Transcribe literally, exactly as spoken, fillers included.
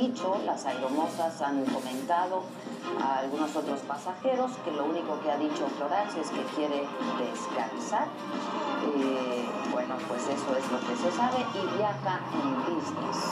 dicho, las aeromosas han comentado a algunos otros pasajeros que lo único que ha dicho Florancio es que quiere descansar. Eh, bueno, pues eso es lo que se sabe y viaja en business.